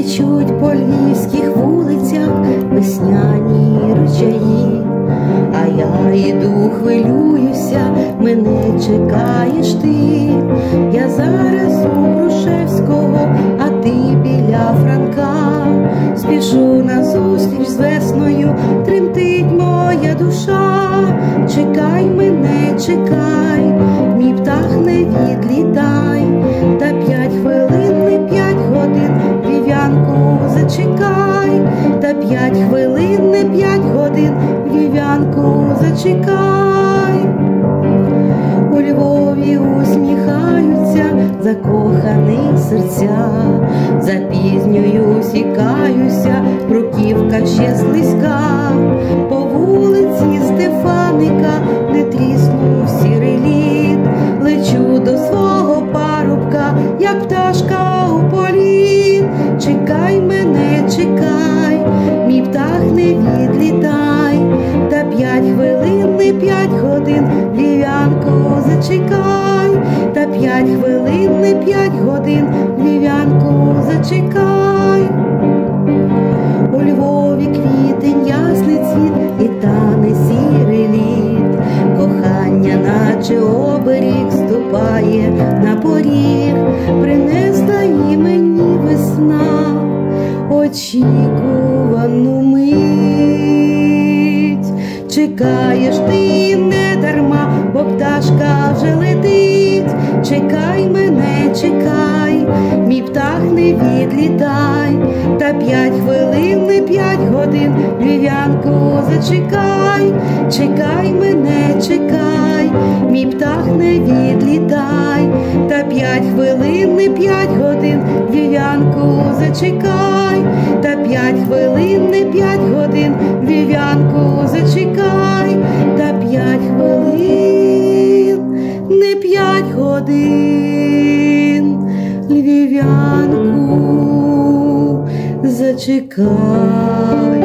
течуть по львівських вулицях весняні ручаї. А я іду, хвилююся, мене чекаєш ти. Я зараз у Грушевського, а ти біля Франка. Спішу назустріч з весною, тремтить моя душа. Чекай мене, чекай, мій птах не відлітай. Та 5 хвилин, не 5 годин, вів'янку зачекай. Та 5 хвилин, не 5 годин, вів'янку зачекай. У Львові усміхаються закохані серця. Запізнююсь і каюся, бруківка ще слизька. По вулиці Стефаника не тріснув сірий лід. Лечу до свого парубка, як пташка у політ. Чекай мене, чекай, мій птах не відлітай. Та 5 хвилин, не 5 годин, вів'янку зачекай. Та 5 хвилин, не 5 годин, вів'янку зачекай. У Львові квітень, ясний цвіт і тане сірий лід. Кохання, наче оберіг, ступає на поріг. Принесла і мені весна очікувану мить. Чекаєш ти не дарма, бо пташка вже летить. Чекай мене, чекай, мій птах не відлітай. Та 5 хвилин, не 5 годин, вів'янку зачекай. Чекай мене, чекай, мій птах не відлітай. Та 5 хвилин, не 5 годин, вів'янку зачекай. Та 5 хвилин, не 5 годин, вів'янку зачекай. Та 5 хвилин, не 5 годин, вів'янку зачекай.